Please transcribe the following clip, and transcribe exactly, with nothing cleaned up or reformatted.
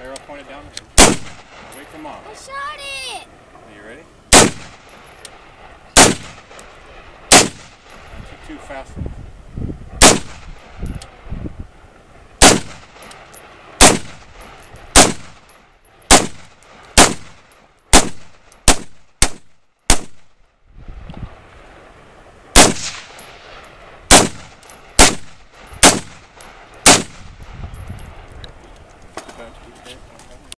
Arrow pointed down. Wait, come on. I shot it! Are you ready? Not too, too fast.